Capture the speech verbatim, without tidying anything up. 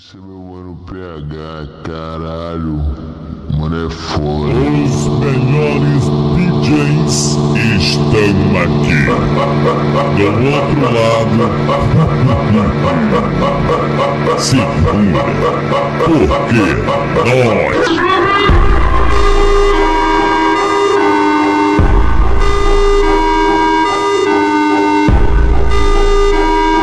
Esse é meu mano P H, caralho. Mano, é foda. Os melhores D Js estão aqui. Do outro lado, segura, porque nós